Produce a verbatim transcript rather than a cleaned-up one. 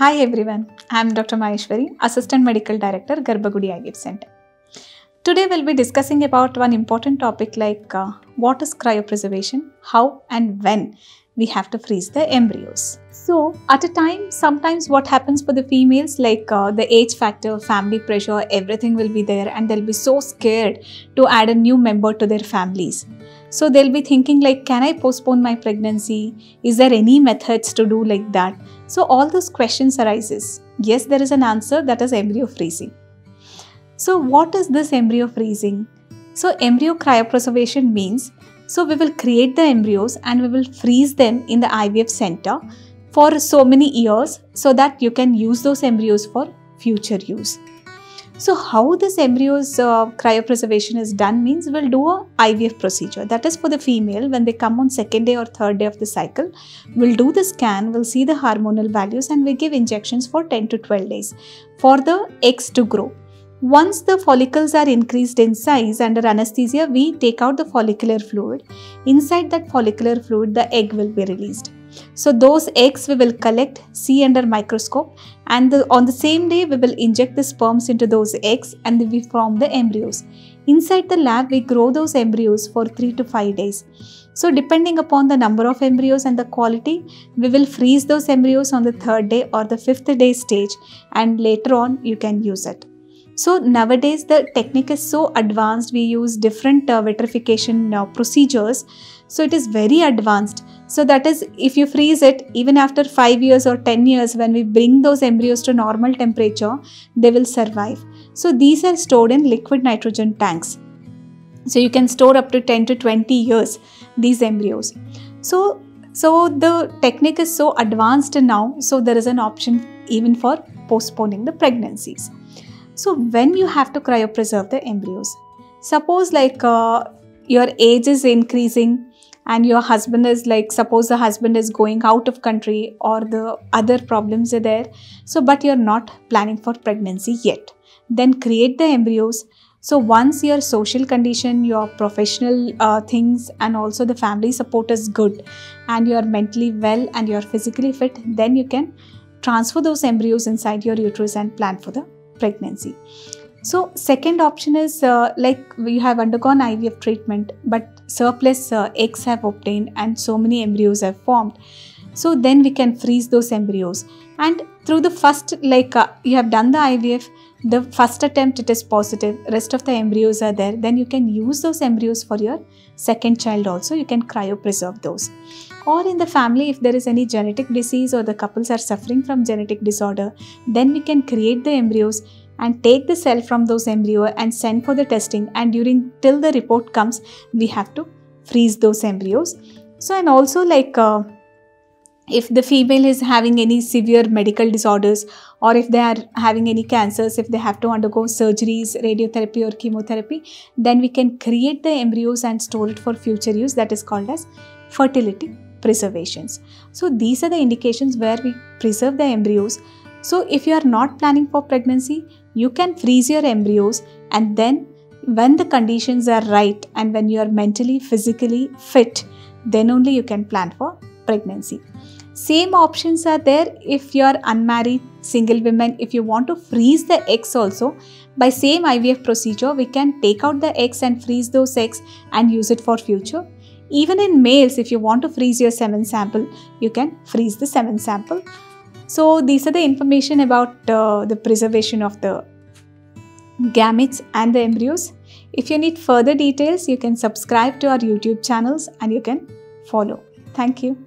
Hi everyone, I am Doctor Maheshwari, Assistant Medical Director, GarbhaGudi I V F Center. Today we'll be discussing about one important topic like uh, what is cryopreservation, how and when we have to freeze the embryos. So at a time, sometimes what happens for the females, like uh, the age factor, family pressure, everything will be there and they'll be so scared to add a new member to their families. So they'll be thinking like, can I postpone my pregnancy? Is there any methods to do like that? So all those questions arises. Yes, there is an answer, that is embryo freezing. So what is this embryo freezing? So embryo cryopreservation means, so we will create the embryos and we will freeze them in the I V F center for so many years so that you can use those embryos for future use. So how this embryos uh, cryopreservation is done means we'll do a I V F procedure. That is for the female when they come on second day or third day of the cycle. We'll do the scan, we'll see the hormonal values and we give injections for ten to twelve days for the eggs to grow. Once the follicles are increased in size under anesthesia, we take out the follicular fluid. Inside that follicular fluid, the egg will be released. So those eggs we will collect, see under microscope, and the, on the same day we will inject the sperms into those eggs and we form the embryos. Inside the lab, we grow those embryos for three to five days. So depending upon the number of embryos and the quality, we will freeze those embryos on the third day or the fifth day stage, and later on you can use it. So nowadays the technique is so advanced, we use different uh, vitrification uh, procedures. So it is very advanced. So that is, if you freeze it, even after five years or ten years, when we bring those embryos to normal temperature, they will survive. So these are stored in liquid nitrogen tanks. So you can store up to ten to twenty years, these embryos. So, so the technique is so advanced now, so there is an option even for postponing the pregnancies. So when you have to cryopreserve the embryos, suppose like uh, your age is increasing and your husband is like, suppose the husband is going out of country or the other problems are there. So, but you're not planning for pregnancy yet. Then create the embryos. So once your social condition, your professional uh, things and also the family support is good and you're mentally well and you're physically fit, then you can transfer those embryos inside your uterus and plan for the pregnancy. So second option is uh, like we have undergone I V F treatment but surplus uh, eggs have obtained and so many embryos have formed. So then we can freeze those embryos, and through the first, like uh, you have done the I V F, the first attempt it is positive, rest of the embryos are there, then you can use those embryos for your second child also. You can cryopreserve those. Or in the family, if there is any genetic disease or the couples are suffering from genetic disorder, then we can create the embryos and take the cell from those embryos and send for the testing, and during till the report comes, we have to freeze those embryos. So and also like uh, if the female is having any severe medical disorders or if they are having any cancers, if they have to undergo surgeries, radiotherapy or chemotherapy, then we can create the embryos and store it for future use. That is called as fertility preservations. So these are the indications where we preserve the embryos. So if you are not planning for pregnancy, you can freeze your embryos, and then when the conditions are right and when you are mentally, physically fit, then only you can plan for pregnancy. Same options are there if you are unmarried, single women. If you want to freeze the eggs also, by same I V F procedure, we can take out the eggs and freeze those eggs and use it for future. Even in males, if you want to freeze your semen sample, you can freeze the semen sample. So these are the information about uh, the preservation of the gametes and the embryos. If you need further details, you can subscribe to our YouTube channels and you can follow. Thank you.